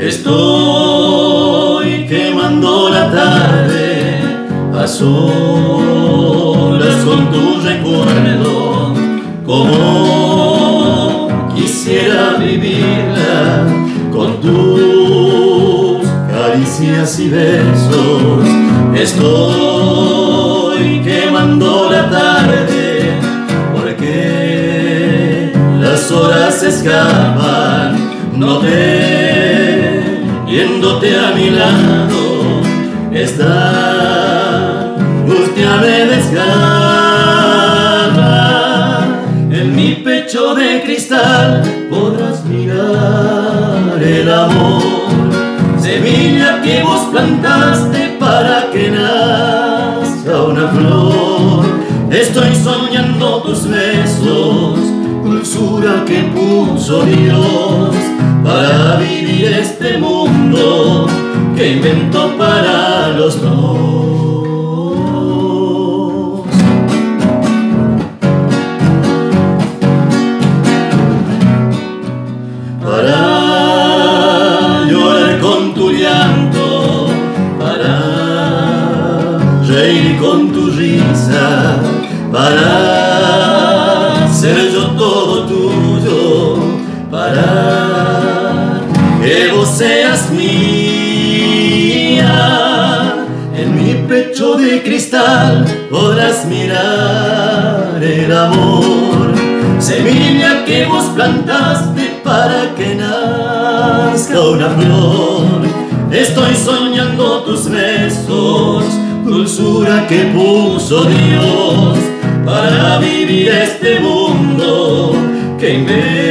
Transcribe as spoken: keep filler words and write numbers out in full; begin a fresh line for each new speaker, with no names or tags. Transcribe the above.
Estoy quemando la tarde a solas con tu recuerdo, como quisiera vivirla con tus caricias y besos. Estoy quemando la tarde porque las horas se escapan, no te viéndote a mi lado. Esta angustia me desgarra. En mi pecho de cristal podrás mirar el amor, semilla que vos plantaste para que nazca una flor. Estoy soñando tus besos, dulzura que puso Dios para vivir este mundo que inventó para los dos. Para llorar con tu llanto, para reír con tu risa, para ser yo todo tuyo, para que vos seas mía. En mi pecho de cristal podrás mirar el amor, semilla que vos plantaste para que nazca una flor. Estoy soñando tus besos, dulzura que puso Dios para vivir este mundo que inventó